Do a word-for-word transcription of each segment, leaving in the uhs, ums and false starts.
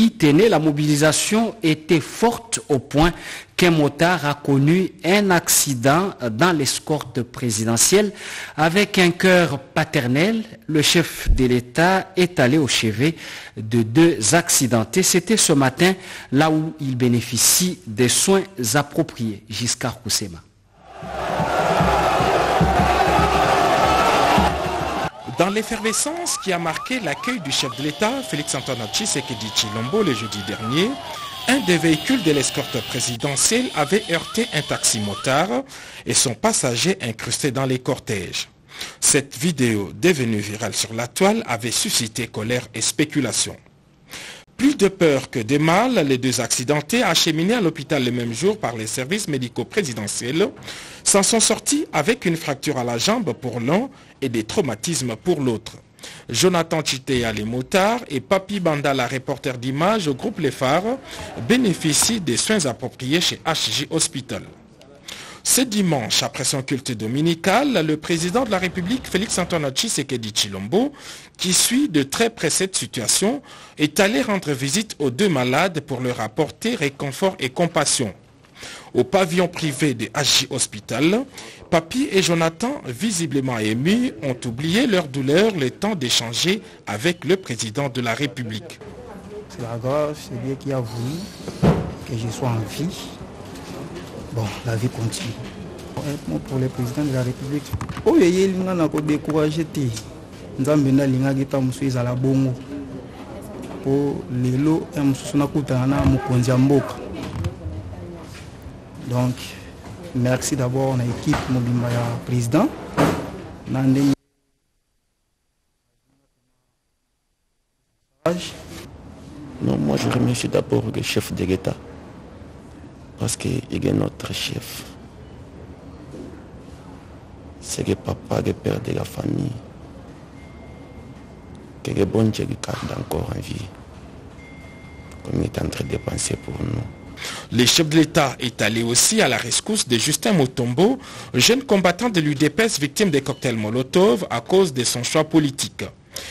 y tenait. La mobilisation était forte au point qu'un motard a connu un accident dans l'escorte présidentielle. Avec un cœur paternel, le chef de l'État est allé au chevet de deux accidentés. C'était ce matin, là où il bénéficie des soins appropriés. Giscard Koussema. Dans l'effervescence qui a marqué l'accueil du chef de l'État, Félix-Antoine Tshisekedi Tshilombo, le jeudi dernier, un des véhicules de l'escorte présidentielle avait heurté un taxi-motard et son passager incrusté dans les cortèges. Cette vidéo, devenue virale sur la toile, avait suscité colère et spéculation. Plus de peur que de mal, les deux accidentés, acheminés à l'hôpital le même jour par les services médicaux présidentiels, s'en sont sortis avec une fracture à la jambe pour l'un et des traumatismes pour l'autre. Jonathan Chitea, les motards, et Papi Bandala, reporter d'images au groupe Les Phares, bénéficient des soins appropriés chez H J Hospital. Ce dimanche, après son culte dominical, le président de la République, Félix-Antoine Tshisekedi Tshilombo, qui suit de très près cette situation, est allé rendre visite aux deux malades pour leur apporter réconfort et compassion. Au pavillon privé de H J Hospital, Papi et Jonathan, visiblement émus, ont oublié leur douleur le temps d'échanger avec le président de la République. C'est la grâce, c'est Dieu qui a voulu que je sois en vie. Bon, la vie continue. Pour le président de la République, oh, il y a un découragé. Nzambe na linga kita musuiza la bongo. Po lelo e mususuna kutana mukonzi ya mboka. Donc, merci d'abord à l'équipe Mobimba ya président. Non, moi je remercie d'abord le chef de l'État. Parce qu'il est notre chef. C'est le papa, le père de la famille. Que le bon Dieu lui garde encore en vie. Comme il est en train de penser pour nous. Le chef de l'État est allé aussi à la rescousse de Justin Mutombo, jeune combattant de l'U D P S victime des cocktails Molotov à cause de son choix politique.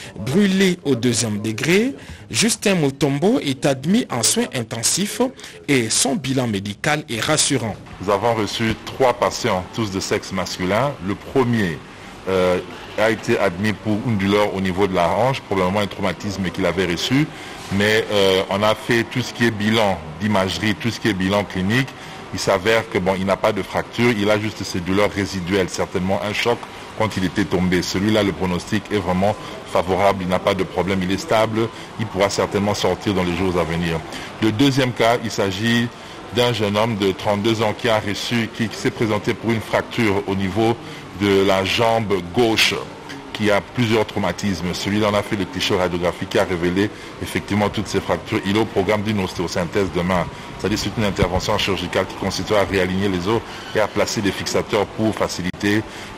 Brûlé au deuxième degré, Justin Mutombo est admis en soins intensifs et son bilan médical est rassurant. Nous avons reçu trois patients, tous de sexe masculin. Le premier euh, a été admis pour une douleur au niveau de la hanche, probablement un traumatisme qu'il avait reçu. Mais euh, on a fait tout ce qui est bilan d'imagerie, tout ce qui est bilan clinique. Il s'avère que bon, il n'a pas de fracture, il a juste ces douleurs résiduelles, certainement un choc quand il était tombé. Celui-là, le pronostic est vraiment favorable, il n'a pas de problème, il est stable, il pourra certainement sortir dans les jours à venir. Le deuxième cas, il s'agit d'un jeune homme de trente-deux ans qui a reçu, qui, qui s'est présenté pour une fracture au niveau de la jambe gauche, qui a plusieurs traumatismes. Celui-là, on a fait le cliché radiographique qui a révélé effectivement toutes ces fractures. Il est au programme d'une ostéosynthèse demain. C'est-à-dire c'est une intervention chirurgicale qui consiste à réaligner les os et à placer des fixateurs pour faciliter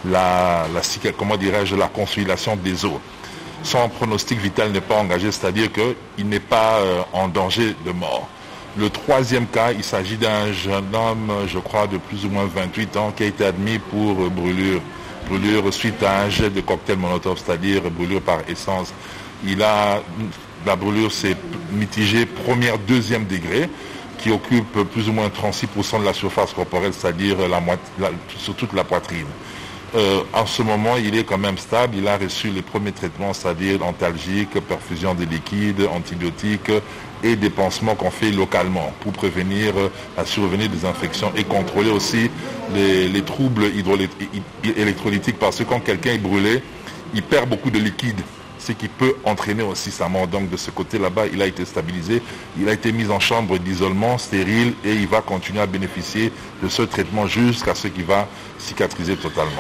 la, la, comment dirais-je, la consolidation des os. Son pronostic vital n'est pas engagé, c'est-à-dire qu'il n'est pas euh, en danger de mort. Le troisième cas, il s'agit d'un jeune homme, je crois, de plus ou moins vingt-huit ans, qui a été admis pour euh, brûlure. brûlure suite à un jet de cocktail Molotov, c'est-à-dire brûlure par essence. Il a, la brûlure s'est mitigée première, deuxième degré, qui occupe plus ou moins trente-six pour cent de la surface corporelle, c'est-à-dire la, la, sur toute la poitrine. Euh, en ce moment, il est quand même stable, il a reçu les premiers traitements, c'est-à-dire antalgiques, perfusion de liquide, antibiotiques et des pansements qu'on fait localement pour prévenir la survenue des infections et contrôler aussi les, les troubles électrolytiques, parce que quand quelqu'un est brûlé, il perd beaucoup de liquide, ce qui peut entraîner aussi sa mort. Donc de ce côté là-bas, il a été stabilisé, il a été mis en chambre d'isolement stérile et il va continuer à bénéficier de ce traitement jusqu'à ce qu'il va cicatriser totalement.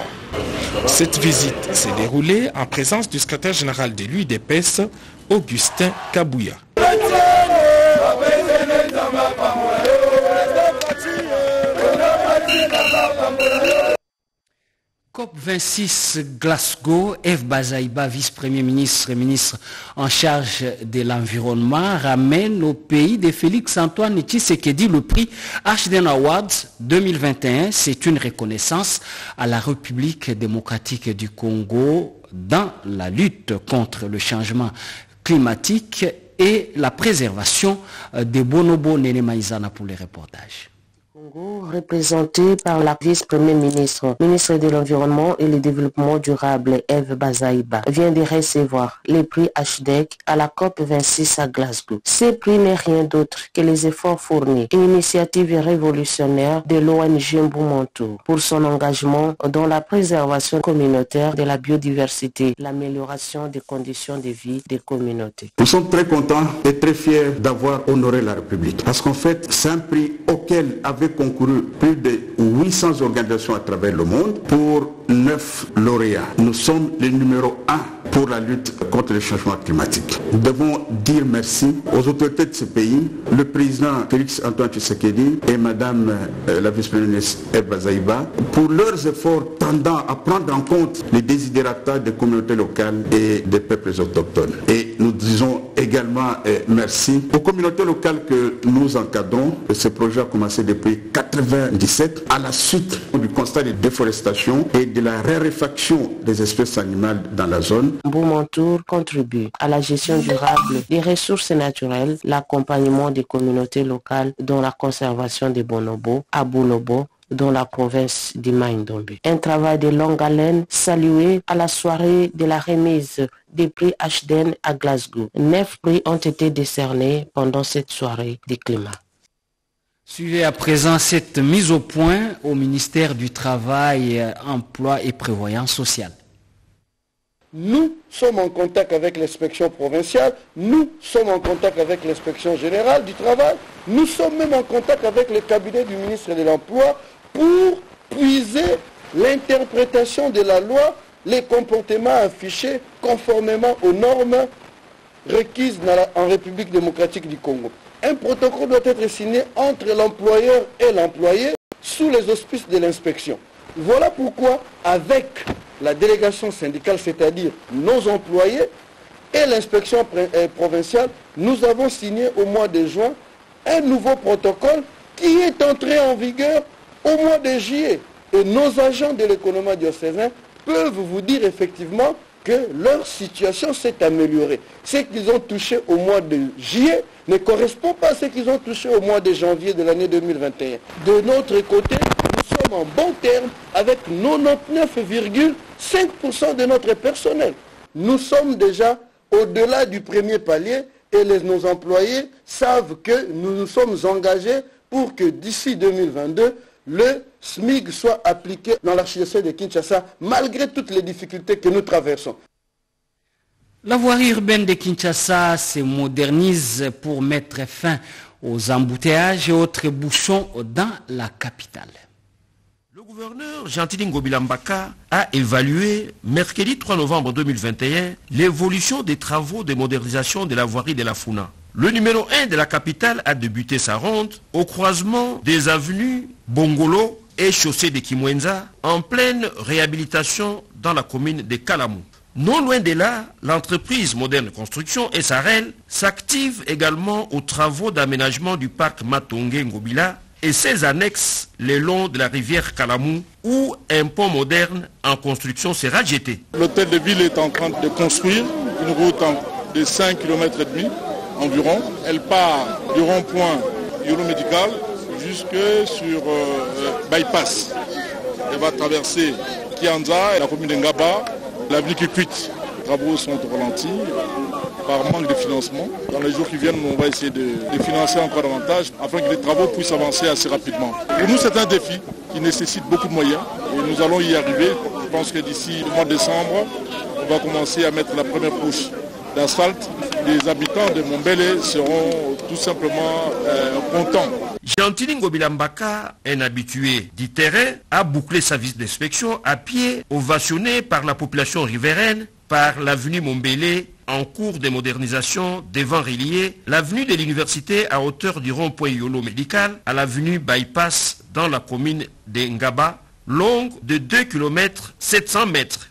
Cette visite s'est déroulée en présence du secrétaire général de l'U D P S, Augustin Kabouya. COP vingt-six Glasgow, F. Bazaïba, vice-premier ministre et ministre en charge de l'environnement, ramène au pays de Félix-Antoine Tshisekedi le prix Ashden Awards deux mille vingt et un. C'est une reconnaissance à la République démocratique du Congo dans la lutte contre le changement climatique et la préservation des bonobos. Néné Maïzana pour les reportages. Représenté par la vice-premier ministre, ministre de l'Environnement et le Développement durable, Eve Bazaïba, vient de recevoir les prix H D E C à la COP vingt-six à Glasgow. Ce prix n'est rien d'autre que les efforts fournis et initiatives révolutionnaires de l'O N G Mbumontour pour son engagement dans la préservation communautaire de la biodiversité, l'amélioration des conditions de vie des communautés. Nous sommes très contents et très fiers d'avoir honoré la République parce qu'en fait, c'est un prix auquel avait concouru plus de huit cents organisations à travers le monde pour neuf lauréats. Nous sommes les numéro un pour la lutte contre le changement climatique. Nous devons dire merci aux autorités de ce pays, le président Félix Antoine Tshisekedi et madame euh, la vice-première ministre Eve Bazaïba, pour leurs efforts tendant à prendre en compte les désidératas des communautés locales et des peuples autochtones. Et nous disons également euh, merci aux communautés locales que nous encadrons. Ce projet a commencé depuis mille neuf cent quatre-vingt-dix-sept à la suite du constat de déforestation et de la raréfaction des espèces animales dans la zone. Mbumontour contribue à la gestion durable des ressources naturelles, l'accompagnement des communautés locales dans la conservation des bonobos à Bulobo, dans la province du Maïndombe. Un travail de longue haleine salué à la soirée de la remise des prix H D E C à Glasgow. Neuf prix ont été décernés pendant cette soirée du climat. Suivez à présent cette mise au point au ministère du Travail, Emploi et Prévoyance sociale. Nous sommes en contact avec l'inspection provinciale, nous sommes en contact avec l'inspection générale du travail, nous sommes même en contact avec le cabinet du ministre de l'Emploi pour puiser l'interprétation de la loi, les comportements affichés conformément aux normes requises en République démocratique du Congo. Un protocole doit être signé entre l'employeur et l'employé sous les auspices de l'inspection. Voilà pourquoi, avec la délégation syndicale, c'est-à-dire nos employés et l'inspection provinciale, nous avons signé au mois de juin un nouveau protocole qui est entré en vigueur au mois de juillet. Et nos agents de l'économie diocésain peuvent vous dire effectivement que leur situation s'est améliorée. Ce qu'ils ont touché au mois de juillet ne correspond pas à ce qu'ils ont touché au mois de janvier de l'année deux mille vingt et un. De notre côté, nous sommes en bon terme avec quatre-vingt-dix-neuf virgule cinq pour cent de notre personnel. Nous sommes déjà au-delà du premier palier et les, nos employés savent que nous nous sommes engagés pour que d'ici deux mille vingt-deux, le S M I G soit appliqué dans l'archidiocèse de Kinshasa, malgré toutes les difficultés que nous traversons. La voirie urbaine de Kinshasa se modernise pour mettre fin aux embouteillages et autres bouchons dans la capitale. Le gouverneur Gentil Ngobila Mbaka a évalué mercredi trois novembre deux mille vingt et un l'évolution des travaux de modernisation de la voirie de la Funa. Le numéro un de la capitale a débuté sa ronde au croisement des avenues Bongolo et chaussée de Kimwenza en pleine réhabilitation dans la commune de Kalamou. Non loin de là, l'entreprise Moderne Construction S R L s'active également aux travaux d'aménagement du parc Matonge Ngobila et ses annexes le long de la rivière Kalamou où un pont moderne en construction sera jeté. L'hôtel de ville est en train de construire une route de cinq kilomètres et demi environ. Elle part du rond-point Yolo Médical jusque sur euh, Bypass. Elle va traverser Kianza et la commune de Ngaba, l'avenue Kikwit. Les travaux sont ralentis par manque de financement. Dans les jours qui viennent, on va essayer de, de financer encore davantage afin que les travaux puissent avancer assez rapidement. Pour nous, c'est un défi qui nécessite beaucoup de moyens et nous allons y arriver. Je pense que d'ici le mois de décembre, on va commencer à mettre la première couche d'asphalte. Les habitants de Mombele seront tout simplement euh, contents. Gentil Ngobila Mbaka, un habitué du terrain, a bouclé sa visite d'inspection à pied, ovationné par la population riveraine, par l'avenue Mombele, en cours de modernisation devant relier l'avenue de l'université à hauteur du rond-point Yolo Médical à l'avenue Bypass dans la commune de Ngaba, longue de deux kilomètres sept cents mètres.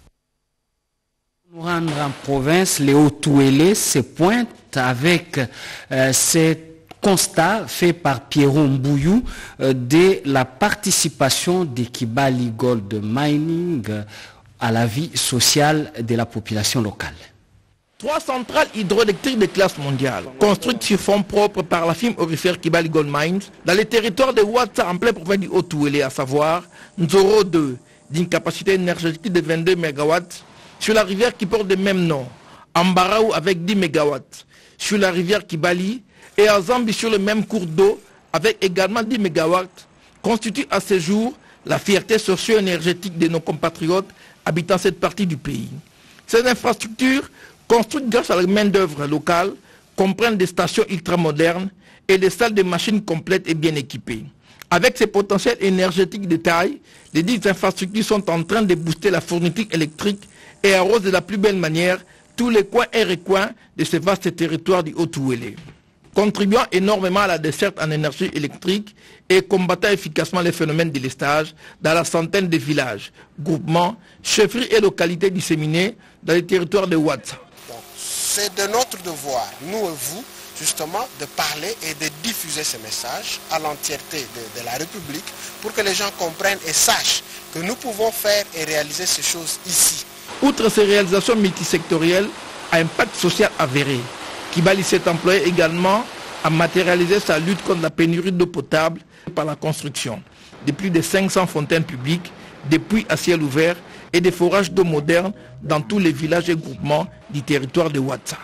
Nous rendre en province, Léo Touélé se pointe avec euh, ce constat fait par Pierron Mbouyou euh, de la participation des Kibali Gold Mining euh, à la vie sociale de la population locale. Trois centrales hydroélectriques de classe mondiale, construites sur fonds propres par la firme aurifère Kibali Gold Mines, dans les territoires de Ouattara en plein province du Haut-Touélé, à savoir Nzoro deux, d'une capacité énergétique de vingt-deux mégawatts, sur la rivière qui porte le même nom, Ambaraou avec dix mégawatts, sur la rivière Kibali, et à Zambie sur le même cours d'eau avec également dix mégawatts, constituent à ce jour la fierté socio-énergétique de nos compatriotes habitant cette partie du pays. Ces infrastructures, construites grâce à la main-d'œuvre locale, comprennent des stations ultramodernes et des salles de machines complètes et bien équipées. Avec ces potentiels énergétiques de taille, les dites infrastructures sont en train de booster la fourniture électrique et arrosent de la plus belle manière tous les coins et recoins de ce vaste territoire du Haut-Touélé. Contribuant énormément à la desserte en énergie électrique et combattant efficacement les phénomènes de lestage dans la centaine de villages, groupements, chefferies et localités disséminées dans les territoires de Ouattara. C'est de notre devoir, nous et vous, justement, de parler et de diffuser ces messages à l'entièreté de, de la République pour que les gens comprennent et sachent que nous pouvons faire et réaliser ces choses ici. Outre ces réalisations multisectorielles à impact social avéré, Kibali s'est employé également à matérialiser sa lutte contre la pénurie d'eau potable par la construction de plus de cinq cents fontaines publiques, des puits à ciel ouvert et des forages d'eau modernes dans tous les villages et groupements du territoire de Ouattara.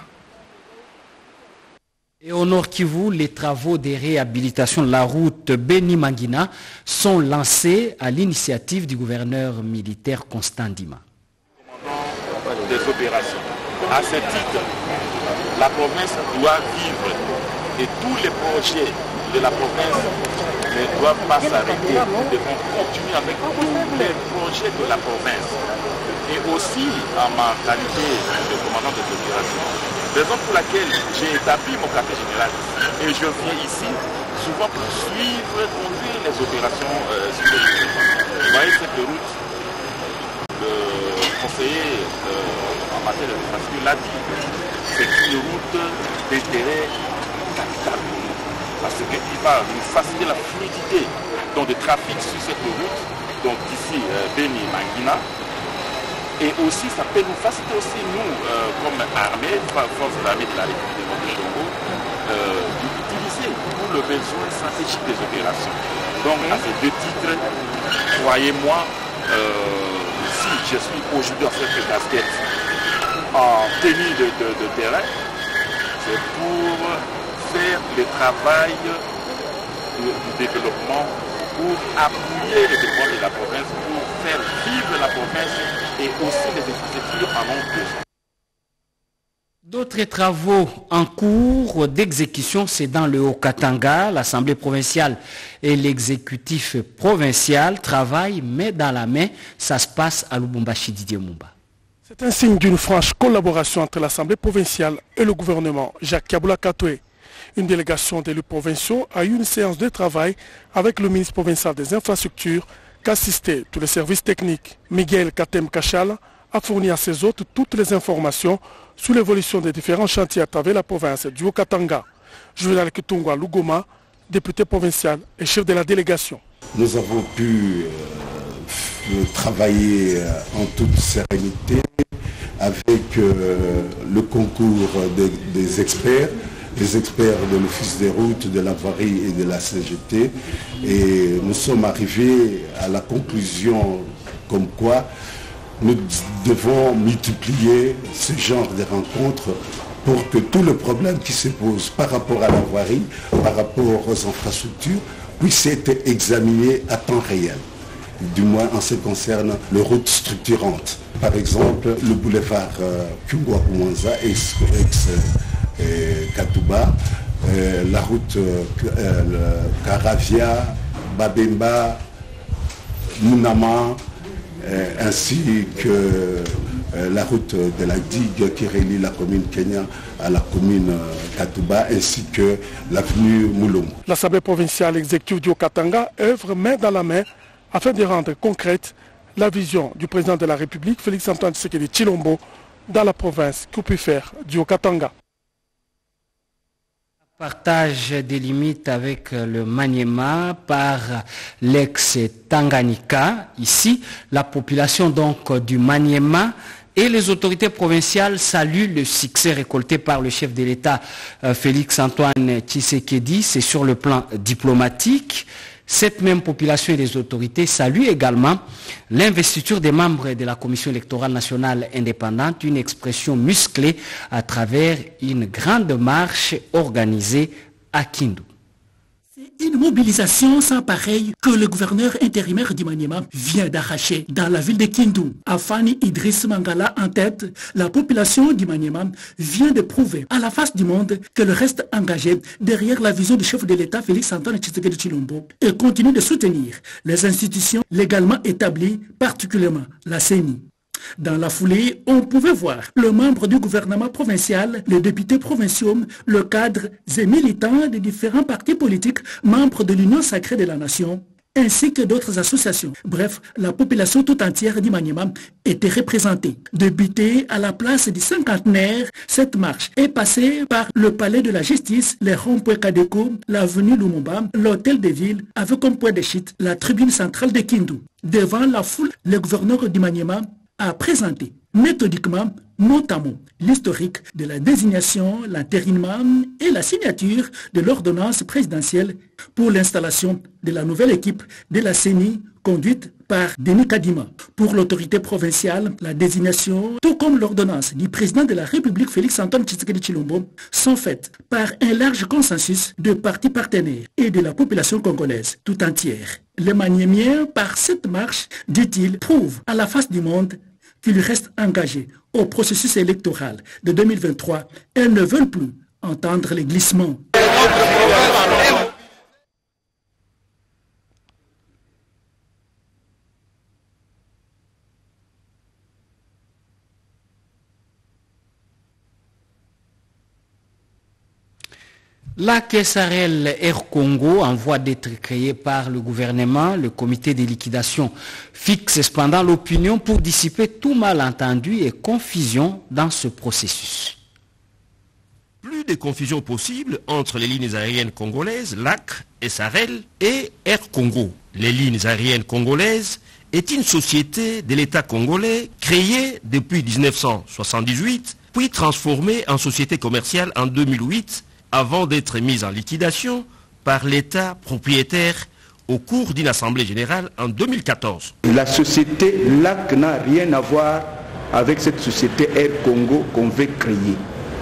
Et au Nord Kivu, les travaux de réhabilitation de la route Beni-Mangina sont lancés à l'initiative du gouverneur militaire Constant Ndima. Des opérations. À ce titre, la province doit vivre et tous les projets de la province ne doivent pas s'arrêter. Nous devons continuer avec tous les projets de la province. Et aussi en ma qualité de commandant des opérations, raison pour laquelle j'ai établi mon quartier général et je viens ici souvent pour suivre, conduire les opérations euh, sur le terrain. Vous voyez cette route, le conseiller euh, en matière de infrastructure l'a dit, c'est une route d'intérêt capital parce qu'il va nous faciliter la fluidité donc, de trafic sur cette route, donc ici euh, Beni-Mangina. Et aussi, ça peut nous faciliter aussi, nous, euh, comme armée, force armée de la République du Congo, euh, d'utiliser pour le besoin stratégique des opérations. Donc, à ces deux titres, croyez-moi, euh, si je suis aujourd'hui en cette casquette en tenue de, de, de terrain, c'est pour faire le travail du, du développement, pour appuyer le développement de la province, pour faire vivre la province et aussi les infrastructures en ont besoin. D'autres travaux en cours d'exécution, c'est dans le Haut-Katanga. L'Assemblée provinciale et l'exécutif provincial travaillent main dans la main. Ça se passe à Lubumbashi, Didier Mumba. C'est un signe d'une franche collaboration entre l'Assemblée provinciale et le gouvernement. Jacques Kabula Katoué. Une délégation d'élus provinciaux a eu une séance de travail avec le ministre provincial des infrastructures qu'assistaient tous les services techniques. Miguel Katem Kachal a fourni à ses hôtes toutes les informations sur l'évolution des différents chantiers à travers la province du Haut-Katanga. Juvenal Kitungwa Lugoma, député provincial et chef de la délégation. Nous avons pu euh, travailler euh, en toute sérénité avec euh, le concours de, des experts, les experts de l'Office des routes, de la voirie et de la C G T. Et nous sommes arrivés à la conclusion comme quoi nous devons multiplier ce genre de rencontres pour que tout le problème qui se pose par rapport à la voirie, par rapport aux infrastructures, puisse être examiné à temps réel. Du moins en ce qui concerne les routes structurantes. Par exemple, le boulevard euh, Kyungwa-Koumanza, ex-Katouba, euh, la route euh, Karavia, Babemba, Mounama, euh, ainsi que euh, la route de la digue qui relie la commune Kenya à la commune euh, Katouba, ainsi que l'avenue Moulom. L'Assemblée provinciale exécutive du Haut-Katanga œuvre main dans la main afin de rendre concrète la vision du président de la République, Félix Antoine Tshisekedi Tshilombo, dans la province que peut faire du Haut-Katanga. Partage des limites avec le Maniema par l'ex-Tanganyika. Ici, la population donc du Maniema Et les autorités provinciales saluent le succès récolté par le chef de l'État euh, Félix-Antoine Tshisekedi. C'est sur le plan diplomatique. Cette même population et les autorités saluent également l'investiture des membres de la Commission électorale nationale indépendante, une expression musclée à travers une grande marche organisée à Kindu. Une mobilisation sans pareil que le gouverneur intérimaire du Maniema vient d'arracher dans la ville de Kindu. Afani Idriss Mangala en tête, la population du Maniema vient de prouver à la face du monde qu'elle reste engagée derrière la vision du chef de l'État Félix-Antoine Tshisekedi Tshilombo et continue de soutenir les institutions légalement établies, particulièrement la C E N I. Dans la foulée, on pouvait voir le membre du gouvernement provincial, les députés provinciaux, le cadre et militants des différents partis politiques, membres de l'Union sacrée de la nation, ainsi que d'autres associations. Bref, la population tout entière du Maniema était représentée. Débutée à la place du cinquantenaire, cette marche est passée par le palais de la justice, les ronds-points Kadeko, l'avenue Lumumba, l'hôtel de ville, avec comme point de chute la tribune centrale de Kindu. Devant la foule, le gouverneur du Maniema a présenté méthodiquement, notamment l'historique de la désignation, l'intérinement et la signature de l'ordonnance présidentielle pour l'installation de la nouvelle équipe de la C E N I conduite par Denis Kadima. Pour l'autorité provinciale, la désignation, tout comme l'ordonnance du président de la République Félix-Antoine Tshisekedi Tshilombo, sont faites par un large consensus de partis partenaires et de la population congolaise tout entière. Les Maniémiens, par cette marche, dit-il, prouvent à la face du monde qu'ils restent engagés au processus électoral de deux mille vingt-trois et ne veulent plus entendre les glissements. La Caisse Sahel Air Congo, en voie d'être créée par le gouvernement, le comité de liquidation fixe cependant l'opinion pour dissiper tout malentendu et confusion dans ce processus. Plus de confusion possible entre les lignes aériennes congolaises, L A C et Sahel, et Air Congo. Les lignes aériennes congolaises est une société de l'État congolais créée depuis mille neuf cent soixante-dix-huit, puis transformée en société commerciale en deux mille huit, avant d'être mise en liquidation par l'État propriétaire au cours d'une assemblée générale en deux mille quatorze. La société L A C n'a rien à voir avec cette société Air Congo qu'on veut créer.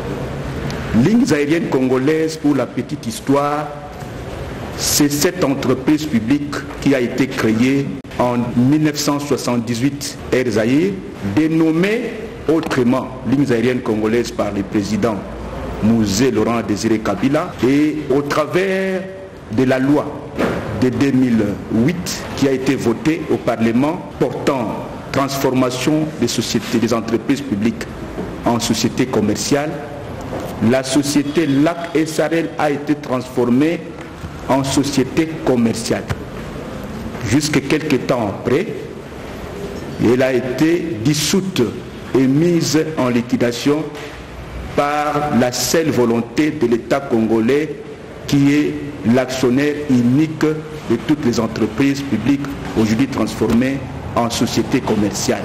Lignes aériennes congolaises, pour la petite histoire, c'est cette entreprise publique qui a été créée en mille neuf cent soixante-dix-huit, Air Zaïre, dénommée autrement Lignes aériennes congolaises par le président Mouzé Laurent Désiré Kabila, et au travers de la loi de deux mille huit qui a été votée au Parlement portant transformation des sociétés, des entreprises publiques en sociétés commerciales, la société L A C et Sahel a été transformée en société commerciale. Jusque quelques temps après, elle a été dissoute et mise en liquidation par la seule volonté de l'État congolais qui est l'actionnaire unique de toutes les entreprises publiques aujourd'hui transformées en sociétés commerciales.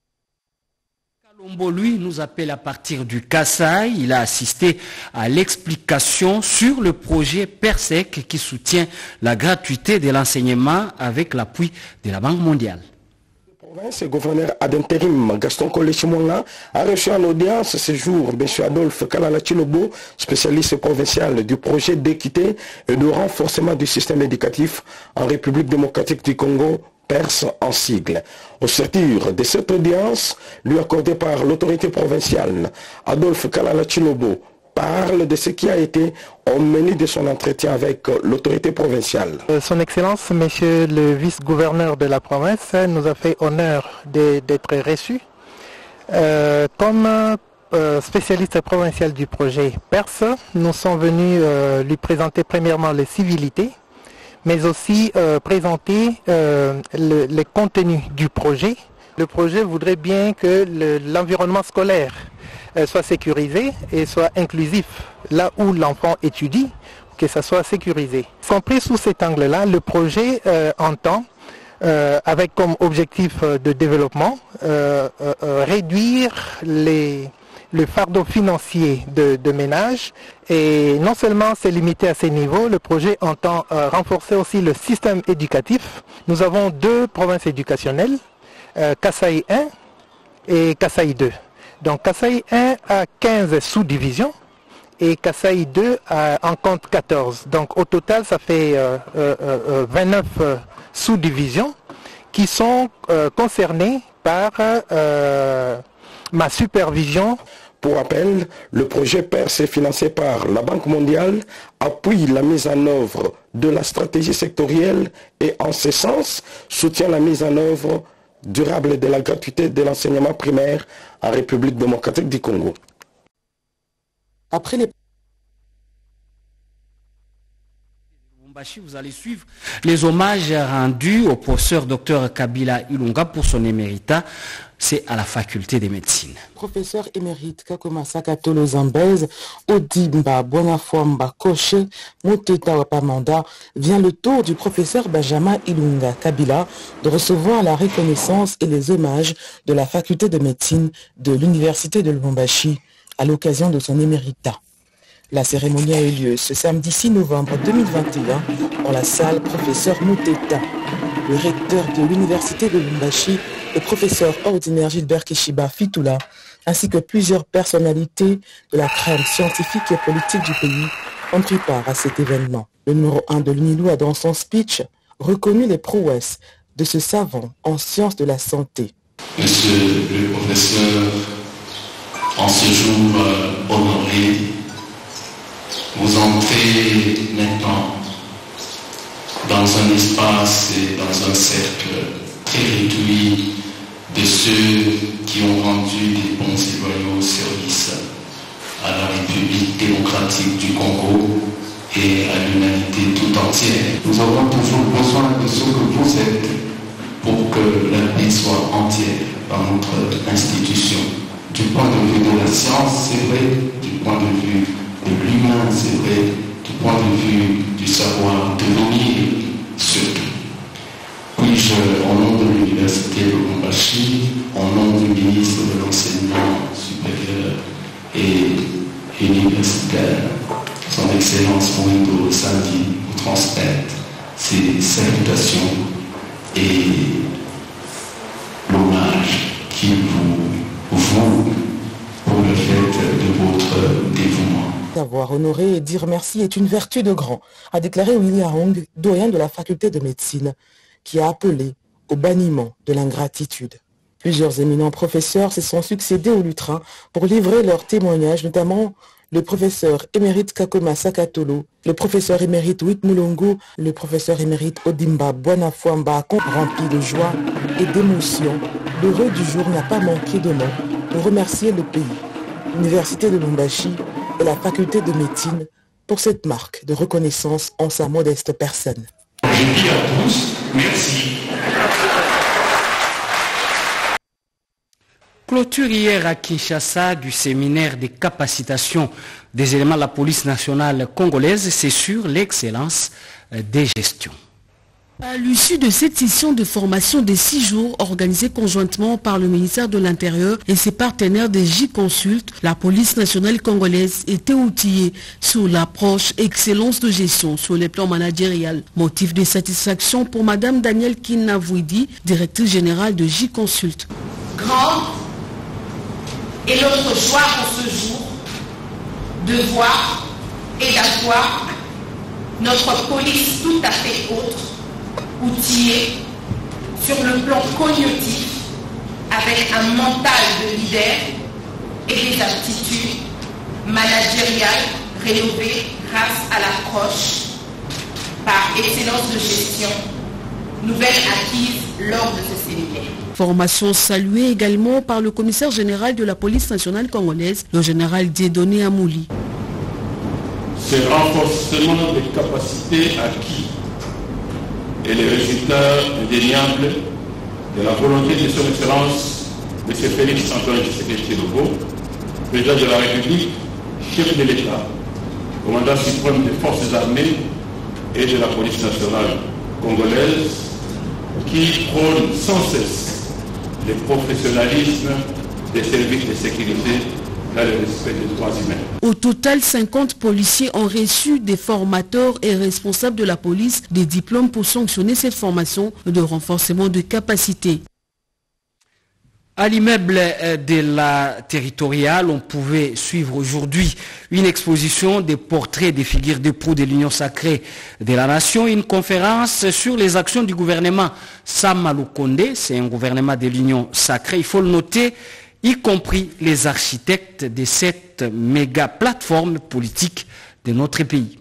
Kalombo, lui, nous appelle à partir du Kasaï. Il a assisté à l'explication sur le projet PERSEC qui soutient la gratuité de l'enseignement avec l'appui de la Banque mondiale. Le gouverneur ad intérim Gaston Kolé-Chimonga a reçu en audience ce jour M. Adolphe Kalala Tshilombo, spécialiste provincial du projet d'équité et de renforcement du système éducatif en République démocratique du Congo, PERS en sigle. Au sortir de cette audience, lui accordée par l'autorité provinciale, Adolphe Kalala Tshilombo parle de ce qui a été au menu de son entretien avec l'autorité provinciale. Son Excellence, Monsieur le vice-gouverneur de la province, nous a fait honneur d'être reçu euh, comme euh, spécialiste provincial du projet PERS. Nous sommes venus euh, lui présenter premièrement les civilités, mais aussi euh, présenter euh, le, le contenu du projet. Le projet voudrait bien que l'environnement le, scolaire soit sécurisé et soit inclusif là où l'enfant étudie, que ça soit sécurisé. Compris sous cet angle-là, le projet euh, entend euh, avec comme objectif de développement euh, euh, réduire les, le fardeau financier de, de ménages. Et non seulement c'est limité à ces niveaux, le projet entend euh, renforcer aussi le système éducatif. Nous avons deux provinces éducationnelles, euh, Kasaï un et Kasaï deux. Donc Kasaï un a quinze sous-divisions et Kasaï deux a, en compte quatorze. Donc au total, ça fait euh, euh, vingt-neuf euh, sous-divisions qui sont euh, concernées par euh, ma supervision. Pour rappel, le projet P E R S, financé par la Banque mondiale, appuie la mise en œuvre de la stratégie sectorielle et en ce sens soutient la mise en œuvre durable de la gratuité de l'enseignement primaire en République démocratique du Congo. Après les Vous allez suivre les hommages rendus au professeur docteur Kabila Ilunga pour son éméritat. C'est à la faculté de médecine. Professeur émérite Kakoma Sakatolo Zambez, Odimba Bonafwamba Koche, Moteta Wapamanda, vient le tour du professeur Benjamin Ilunga Kabila de recevoir la reconnaissance et les hommages de la faculté de médecine de l'université de Lubumbashi à l'occasion de son éméritat. La cérémonie a eu lieu ce samedi six novembre deux mille vingt et un dans la salle professeur Moteta. Le recteur de l'université de Lubumbashi, le professeur ordinaire Gilbert Kishiba Fitula, ainsi que plusieurs personnalités de la crème scientifique et politique du pays ont pris part à cet événement. Le numéro un de l'UNILO a dans son speech reconnu les prouesses de ce savant en sciences de la santé. Monsieur le professeur, en ce jour euh, honoré, vous entrez maintenant dans un espace et dans un cercle très réduit de ceux qui ont rendu des bons et loyaux services à la République démocratique du Congo et à l'humanité tout entière. Nous avons toujours besoin de ce que vous êtes pour que la paix soit entière dans notre institution. Du point de vue de la science, c'est vrai, du point de vue de l'humain, c'est vrai, du point de vue du savoir devenir surtout. Puis-je, au nom de l'université de Lubumbashi, au nom du ministre de l'enseignement supérieur et universitaire, son Excellence Moïdo Sandi, vous transmettre ses salutations et l'hommage qu'il vous voue pour le fait de votre dévouement. Avoir honoré et dire merci est une vertu de grand, a déclaré Willy Ahong, doyen de la faculté de médecine, qui a appelé au banniment de l'ingratitude. Plusieurs éminents professeurs se sont succédés au lutrin pour livrer leurs témoignages, notamment le professeur émérite Kakoma Sakatolo, le professeur émérite Wit Mulongo, le professeur émérite Odimba Bonafwamba, rempli de joie et d'émotion. L'heureux du jour n'a pas manqué de mots pour remercier le pays, l'université de Lubumbashi et la faculté de médecine pour cette marque de reconnaissance en sa modeste personne. Je dis à tous, merci. Clôture hier à Kinshasa du séminaire de capacitation des éléments de la police nationale congolaise, c'est sur l'excellence des gestions. À l'issue de cette session de formation de six jours organisée conjointement par le ministère de l'Intérieur et ses partenaires des J-Consult, la police nationale congolaise était outillée sur l'approche excellence de gestion sur les plans managériels. Motif de satisfaction pour Madame Danielle Kinavouidi, directrice générale de J-Consult. Grande est notre joie en ce jour de voir et d'avoir notre police tout à fait autre, outillée sur le plan cognitif avec un mental de leader et des aptitudes managériales rénovées grâce à l'approche par excellence de gestion, nouvelle acquise lors de ce séminaire. Formation saluée également par le commissaire général de la police nationale congolaise, le général Dieudonné Amouli. Ce renforcement des capacités acquises et les résultats indéniables de la volonté de son Excellence M. Félix Antoine Tshisekedi Tshilombo, président de la République, chef de l'État, commandant suprême des forces armées et de la police nationale congolaise, qui prône sans cesse le professionnalisme des services de sécurité dans le respect des droits humains. Au total, cinquante policiers ont reçu des formateurs et responsables de la police des diplômes pour sanctionner cette formation de renforcement de capacité. À l'immeuble de la territoriale, on pouvait suivre aujourd'hui une exposition des portraits et des figures de proue de l'Union sacrée de la Nation, une conférence sur les actions du gouvernement Sama Lukonde, c'est un gouvernement de l'Union sacrée, il faut le noter, y compris les architectes de cette méga plateforme politique de notre pays.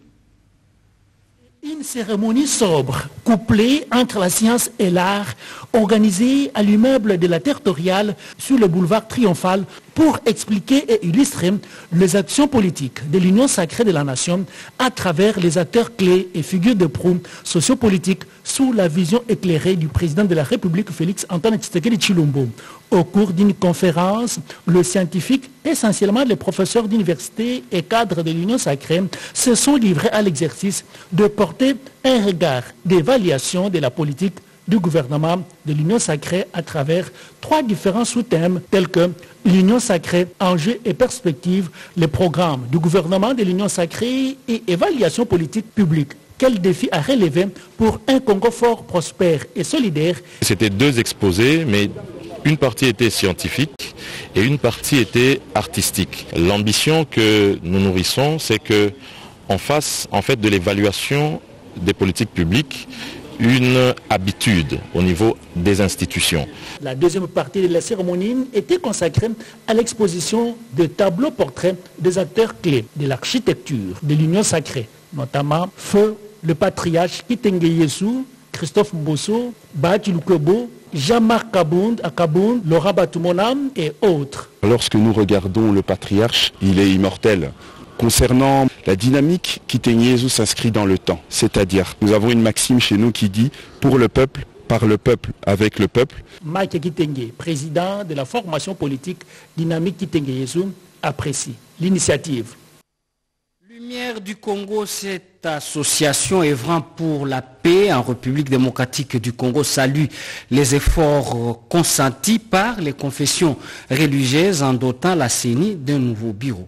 Une cérémonie sobre, couplée entre la science et l'art, organisée à l'immeuble de la territoriale sur le boulevard Triomphal pour expliquer et illustrer les actions politiques de l'Union sacrée de la Nation à travers les acteurs clés et figures de proue sociopolitiques sous la vision éclairée du président de la République Félix Antoine Tshisekedi Tshilombo. Au cours d'une conférence, le scientifique, essentiellement les professeurs d'université et cadres de l'Union sacrée, se sont livrés à l'exercice de porter un regard d'évaluation de la politique du gouvernement de l'Union sacrée à travers trois différents sous-thèmes tels que l'Union sacrée, enjeux et perspectives, les programmes du gouvernement de l'Union sacrée et évaluation politique publique. Quel défi à relever pour un Congo fort, prospère et solidaire? C'était deux exposés, mais une partie était scientifique et une partie était artistique. L'ambition que nous nourrissons, c'est qu'on fasse en fait de l'évaluation des politiques publiques une habitude au niveau des institutions. La deuxième partie de la cérémonie était consacrée à l'exposition de tableaux portraits des acteurs clés de l'architecture de l'Union sacrée, notamment Feu, le patriarche Kitenge Yesu, Christophe Mbosso, Bahati Lukwebo, Jean-Marc Kabound, Akabound, Laura Batumonam et autres. Lorsque nous regardons le patriarche, il est immortel. Concernant la dynamique, Kitenge Yesu s'inscrit dans le temps. C'est-à-dire, nous avons une maxime chez nous qui dit « pour le peuple, par le peuple, avec le peuple ». Mike Kitenge, président de la formation politique Dynamique Kitenge Yesu, apprécie l'initiative. Lumière du Congo, cette association œuvrant pour la paix en République démocratique du Congo salue les efforts consentis par les confessions religieuses en dotant la C E N I d'un nouveau bureau.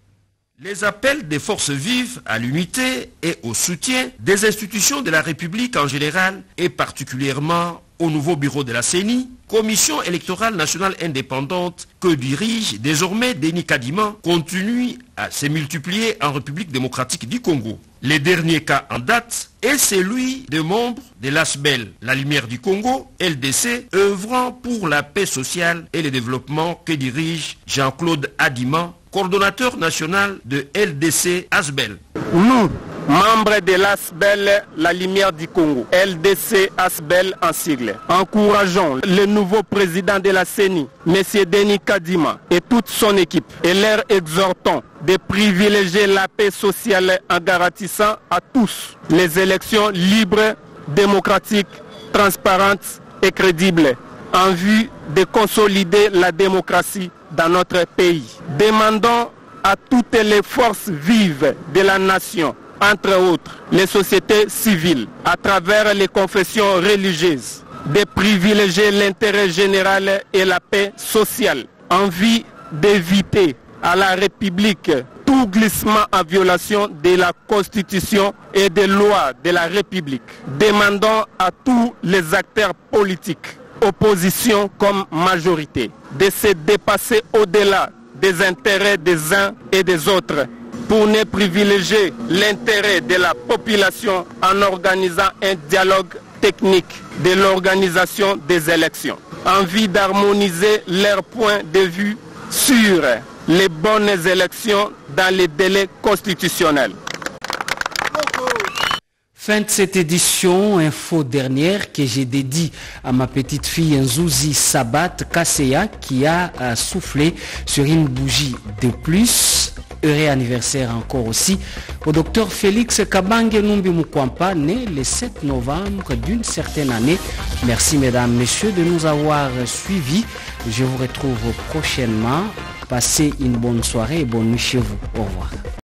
Les appels des forces vives à l'unité et au soutien des institutions de la République en général et particulièrement au nouveau bureau de la C E N I, Commission électorale nationale indépendante que dirige désormais Denis Kadima, continue à se multiplier en République démocratique du Congo. Le dernier cas en date est celui des membres de l'A S B E L, la lumière du Congo, L D C, œuvrant pour la paix sociale et le développement que dirige Jean-Claude Adima, coordonnateur national de L D C A S B E L. Nous, membres de l'A S B E L, la lumière du Congo, L D C A S B E L en sigle, encourageons le nouveau président de la C E N I, M. Denis Kadima, et toute son équipe, et leur exhortons de privilégier la paix sociale en garantissant à tous les élections libres, démocratiques, transparentes et crédibles, en vue de consolider la démocratie dans notre pays. Demandons à toutes les forces vives de la nation, entre autres les sociétés civiles, à travers les confessions religieuses, de privilégier l'intérêt général et la paix sociale, en vue d'éviter à la République tout glissement en violation de la Constitution et des lois de la République. Demandons à tous les acteurs politiques, opposition comme majorité, de se dépasser au-delà des intérêts des uns et des autres pour ne privilégier l'intérêt de la population en organisant un dialogue technique de l'organisation des élections, en vue d'harmoniser leurs points de vue sur les bonnes élections dans les délais constitutionnels. Fin de cette édition, info dernière que j'ai dédiée à ma petite fille Nzouzi Sabat Kasseya qui a euh, soufflé sur une bougie de plus. Heureux anniversaire encore aussi au docteur Félix Kabange Numbi Mukwampa, né le sept novembre d'une certaine année. Merci mesdames, messieurs de nous avoir suivis. Je vous retrouve prochainement. Passez une bonne soirée et bonne nuit chez vous. Au revoir.